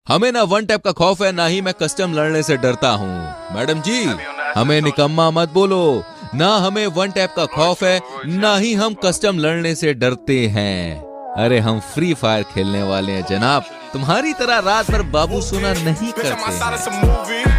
हमें ना one tap का खौफ है, ना ही मैं कस्टम लड़ने से डरता हूँ। मैडम जी, हमें निकम्मा मत बोलो। ना हमें वन टैप का खौफ है, ना ही हम कस्टम लड़ने से डरते हैं। अरे हम फ्री फायर खेलने वाले हैं जनाब, तुम्हारी तरह रात भर बाबू सोना नहीं करते हैं।